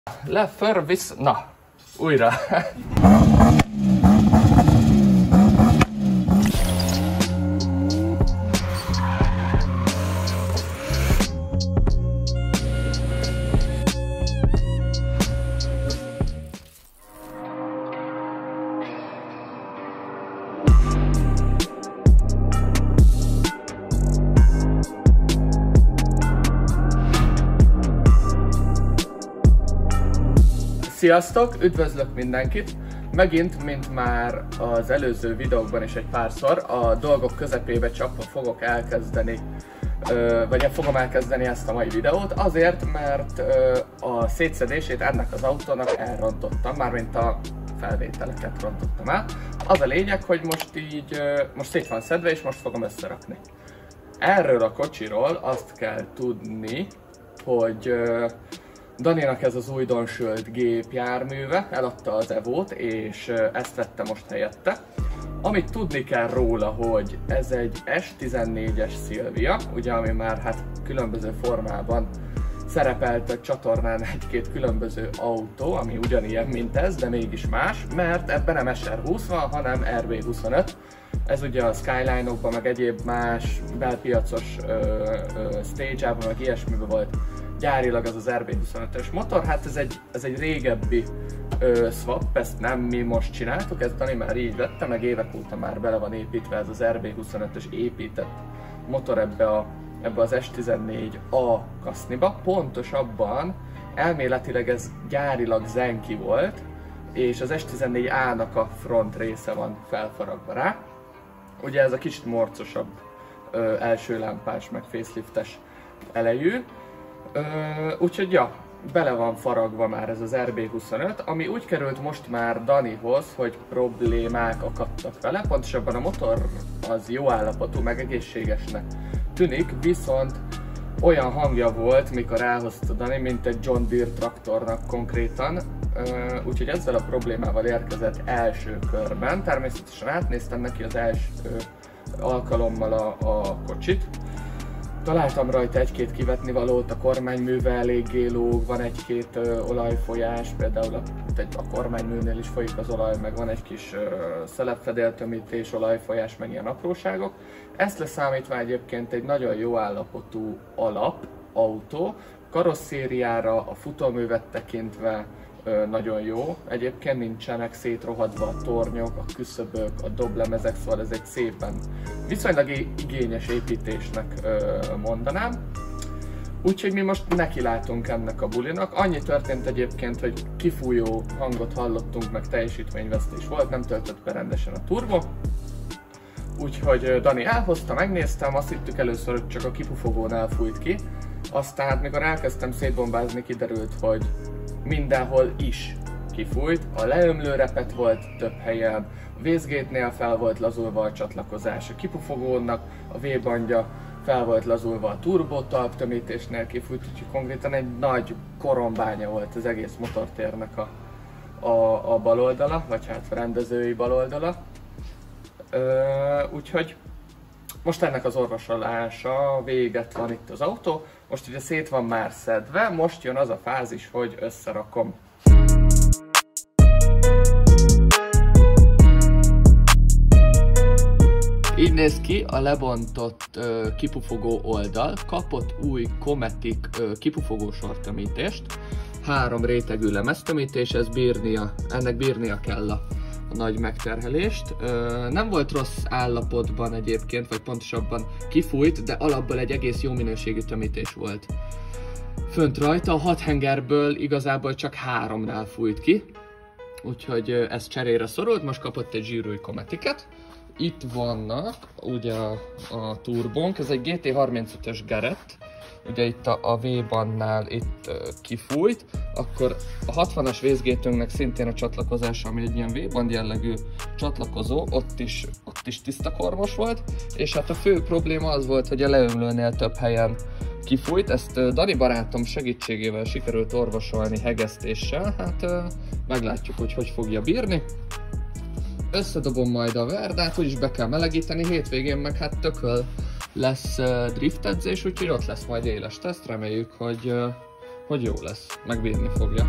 Leför, vissza... Na, újra. Sziasztok! Üdvözlök mindenkit! Megint, mint már az előző videókban is egy párszor, a dolgok közepébe csapva fogok elkezdeni, fogom elkezdeni ezt a mai videót, azért, mert a szétszedését ennek az autónak elrontottam, mármint a felvételeket rontottam el. Az a lényeg, hogy most szét van szedve, és most fogom összerakni. Erről a kocsiról azt kell tudni, hogy Daninak ez az újdonsült gépjárműve, eladta az Evót, és ezt vette most helyette. Amit tudni kell róla, hogy ez egy S14-es Silvia, ugye, ami már hát különböző formában szerepelt a csatornán egy-két különböző autó, ami ugyanilyen, mint ez, de mégis más, mert ebben nem SR20 van, hanem RB25. Ez ugye a Skyline-okban, meg egyéb más belpiacos stage-ában, meg ilyesmiben volt gyárilag az RB25-ös motor. Hát ez egy régebbi swap, ezt nem mi most csináltuk, ezt Dani már így vette, meg évek óta már bele van építve ez az RB25-ös épített motor ebbe az S14A kaszniba. Pontosabban elméletileg ez gyárilag Zenki volt, és az S14A-nak a front része van felfaragva rá. Ugye ez a kicsit morcosabb első lámpás, meg faceliftes elejű. Úgyhogy ja, bele van faragva már ez az RB25, ami úgy került most már Danihoz, hogy problémák akadtak vele, pontosabban a motor az jó állapotú, meg egészségesnek tűnik, viszont olyan hangja volt, mikor elhozta Dani, mint egy John Deere traktornak konkrétan, úgyhogy ezzel a problémával érkezett első körben. Természetesen átnéztem neki az első alkalommal a kocsit. Találtam rajta egy-két kivetnivalót, a kormányműve eléggé lóg, van egy-két olajfolyás, például a kormányműnél is folyik az olaj, meg van egy kis szelepfedéltömítés, olajfolyás, meg ilyen apróságok. Ezt leszámítva egyébként egy nagyon jó állapotú alapautó, karosszériára, a futóművet tekintve nagyon jó. Egyébként nincsenek szétrohadva a tornyok, a küszöbök, a doblemezek, szóval ez egy szépen viszonylag igényes építésnek mondanám. Úgyhogy mi most nekilátunk ennek a bulinak. Annyi történt egyébként, hogy kifújó hangot hallottunk, meg teljesítményvesztés volt, nem töltött be rendesen a turbo. Úgyhogy Dani elhozta, megnéztem, azt hittük először, hogy csak a kipufogónál fújt ki. Aztán, mikor elkezdtem szétbombázni, kiderült, hogy mindenhol is kifújt, a leömlő repet volt több helyen, a vészgétnél fel volt lazulva a csatlakozás a kipufogónak, a V-bandja fel volt lazulva a turbótalp tömítésnél kifújt, úgyhogy konkrétan egy nagy korombánya volt az egész motortérnek a baloldala, vagy hát a rendezői baloldala. Úgyhogy most ennek az orvosolása véget van itt az autó, most ugye szét van már szedve, most jön az a fázis, hogy összerakom. Így néz ki a lebontott kipufogó oldal, kapott új Cometic kipufogó sortömítést, 3 rétegű lemeztömítés, ennek bírnia kell a nagy megterhelést. Nem volt rossz állapotban egyébként, vagy pontosabban kifújt, de alapból egy egész jó minőségű tömítés volt fönt rajta. A 6 hengerből igazából csak 3-nál fújt ki, úgyhogy ez cserére szorult, most kapott egy zsírúj Cometicet. Itt vannak ugye a turbónk, ez egy GT35-ös Garrett, ugye itt a V-bannál itt kifújt, akkor a 60-as vészgétünknek szintén a csatlakozása, ami egy ilyen V-band jellegű csatlakozó, ott is tiszta kormos volt, és hát a fő probléma az volt, hogy a leömlőnél több helyen kifújt, ezt Dani barátom segítségével sikerült orvosolni hegesztéssel, hát meglátjuk, hogy fogja bírni. Összedobom majd a verdát, úgyis be kell melegíteni, hétvégén meg hát tököl lesz driftedzés, úgyhogy ott lesz majd éles teszt, reméljük, hogy hogy jó lesz, megbírni fogja.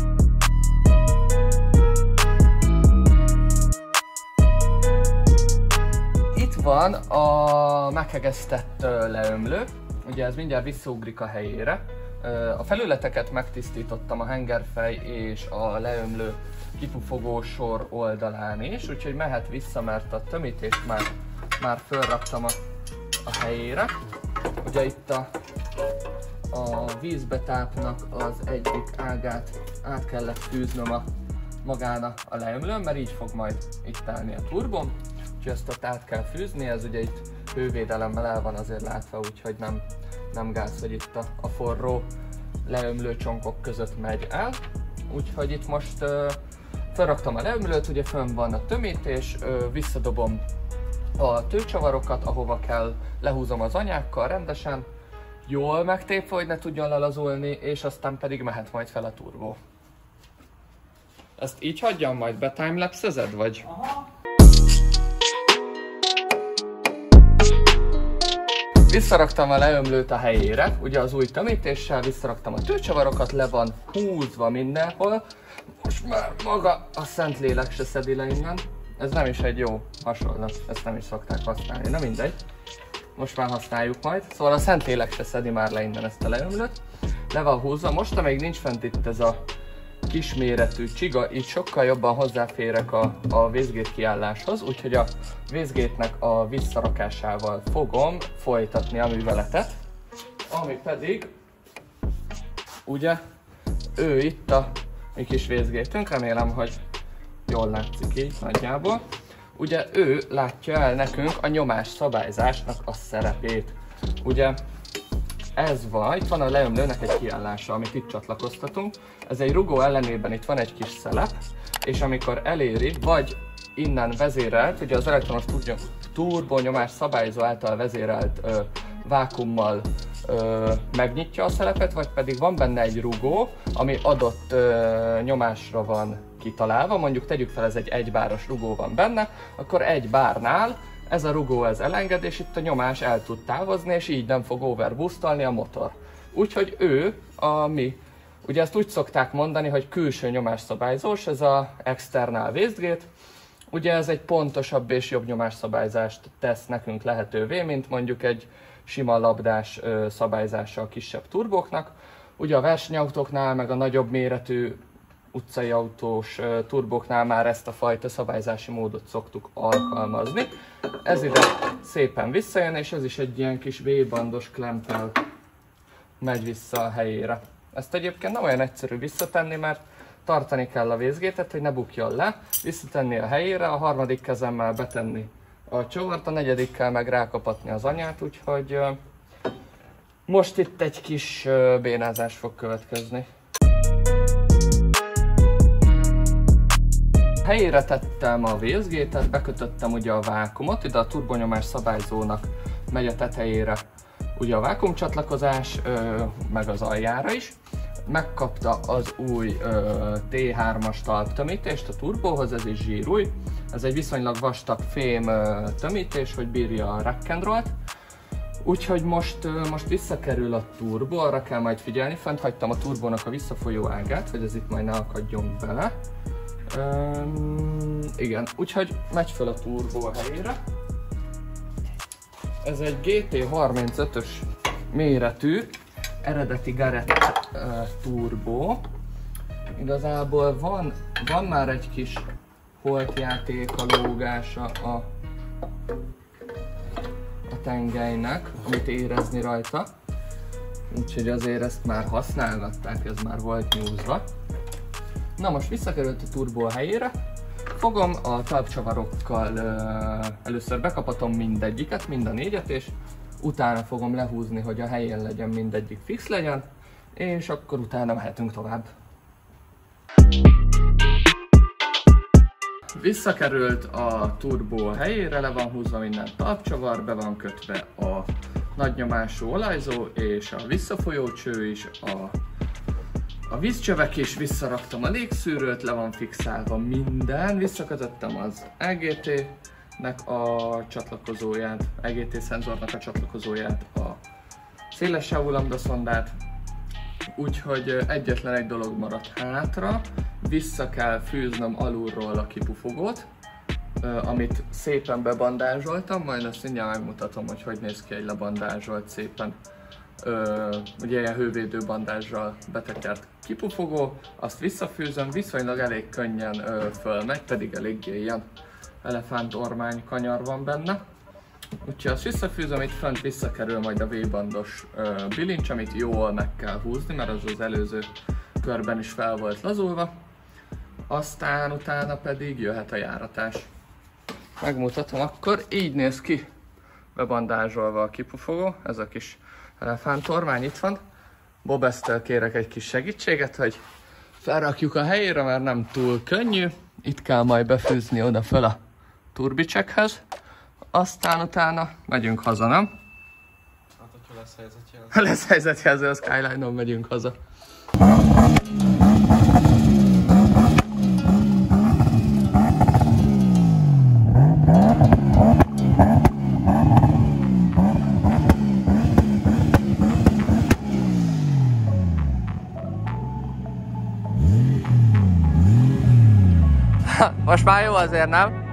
Itt van a meghegesztett leömlő, ugye ez mindjárt visszaugrik a helyére. A felületeket megtisztítottam a hengerfej és a leömlő kipufogó sor oldalán is, úgyhogy mehet vissza, mert a tömítést már fölraktam a helyére. Ugye itt a vízbetápnak az egyik ágát át kellett fűznöm magán a leömlőn, mert így fog majd itt állni a turbom. Úgyhogy ezt ott át kell fűzni, ez ugye itt hővédelemmel el van azért látva, úgyhogy nem gáz, hogy itt a forró leömlő csonkok között megy el. Úgyhogy itt most felraktam a leömlőt, ugye fönn van a tömítés, visszadobom a tőcsavarokat, ahova kell, lehúzom az anyákkal rendesen, jól megtépve, hogy ne tudjon lelazulni, és aztán pedig mehet majd fel a turbó. Ezt így hagyjam majd, be timelapse-ezed, vagy? Aha. Visszaraktam a leömlőt a helyére, ugye az új tömítéssel, visszaraktam a tőcsavarokat, le van húzva mindenhol. Most már maga a Szentlélek se szedi le innen. Ez nem is egy jó hasonlat, ezt nem is szokták használni, na mindegy. Most már használjuk majd. Szóval a Szentlélek se szedi már le innen ezt a leömlőt. Le van húzva, most amíg nincs fent itt ez a kisméretű csiga, így sokkal jobban hozzáférek a vészgét kiálláshoz, úgyhogy a vészgétnek a visszarakásával fogom folytatni a műveletet, ami pedig ugye ő itt a mi kis vészgétünk, remélem, hogy jól látszik így nagyjából. Ugye ő látja el nekünk a nyomás szabályzásnak a szerepét. Ugye ez van, itt van a leömlőnek egy kiállása, amit itt csatlakoztatunk. Ez egy rugó ellenében itt van egy kis szelep, és amikor eléri, vagy innen vezérelt, ugye az elektronos turbonyomás szabályzó által vezérelt vákuummal megnyitja a szelepet, vagy pedig van benne egy rugó, ami adott nyomásra van kitalálva, mondjuk tegyük fel, ez egy 1 báros rugó van benne, akkor 1 bárnál ez a rugó elenged, és itt a nyomás el tud távozni, és így nem fog overboostolni a motor. Úgyhogy ő ugye ezt úgy szokták mondani, hogy külső nyomásszabályzós, ez a external wastegate. Ugye ez egy pontosabb és jobb nyomásszabályzást tesz nekünk lehetővé, mint mondjuk egy sima labdás szabályzása a kisebb turbóknak. Ugye a versenyautóknál, meg a nagyobb méretű utcai autós turbóknál már ezt a fajta szabályzási módot szoktuk alkalmazni. Ez ide szépen visszajön, és ez is egy ilyen kis V-bandos klempel megy vissza a helyére. Ezt egyébként nem olyan egyszerű visszatenni, mert tartani kell a vészgétet, hogy ne bukjon le, visszatenni a helyére, a harmadik kezemmel betenni a csavart, a negyedikkel meg rákapatni az anyát, úgyhogy most itt egy kis bénázás fog következni. Helyére tettem a vészgétet, bekötöttem ugye a vákumot, ide a turbonyomás szabályzónak megy a tetejére ugye a vákuumcsatlakozás, meg az aljára is. Megkapta az új T3-as talptömítést a turbóhoz, ez is zsírúj. Ez egy viszonylag vastag fém tömítés, hogy bírja a rock and rollt. Úgyhogy most visszakerül a turbó, arra kell majd figyelni, fent hagytam a turbónak a visszafolyó ágát, hogy ez itt majd ne akadjon bele. Igen, úgyhogy megy fel a turbó a helyére. Ez egy GT35-ös méretű, eredeti Garrett turbó. Igazából van már egy kis holtjáték, a lógása a tengelynek, amit érezni rajta. Úgyhogy azért ezt már használgatták, ez már volt nyúzva. Na most visszakerült a turbó a helyére. Fogom a talpcsavarokkal először bekapatom mindegyiket, mind a 4-et, és utána fogom lehúzni, hogy a helyén legyen, mindegyik fix legyen, és akkor utána mehetünk tovább. Visszakerült a turbó a helyére, le van húzva minden talpcsavar, be van kötve a nagynyomású olajzó és a visszafolyó cső is, a vízcsövek is, visszaraktam a légszűrőt, le van fixálva minden, visszakötöttem az EGT-nek a csatlakozóját, EGT szenzornak a csatlakozóját, a széles sávú lambda szondát, úgyhogy egyetlen egy dolog maradt hátra, vissza kell fűznöm alulról a kipufogót, amit szépen bebandázsoltam, majd azt mindjárt megmutatom, hogy hogy néz ki egy lebandázsolt szépen, ugye ilyen hővédő bandázsral betekert kipufogó, azt visszafűzöm, viszonylag elég könnyen fölmegy, pedig eléggé ilyen elefántormány kanyar van benne. Úgyhogy azt visszafűzöm, itt fönt visszakerül majd a V-bandos bilincs, amit jól meg kell húzni, mert az előző körben is fel volt lazulva. Aztán utána pedig jöhet a járatás. Megmutatom akkor, így néz ki bebandázsolva a kipufogó, ez a kis elefántormány itt van. Bobesztől kérek egy kis segítséget, hogy felrakjuk a helyére, mert nem túl könnyű. Itt kell majd befűzni oda föl a turbicsekhez. Aztán utána megyünk haza, nem? Hát, hogyha lesz helyzetjelző. Ha lesz helyzetjelző, a Skyline-on megyünk haza. Most már jó azért, nem?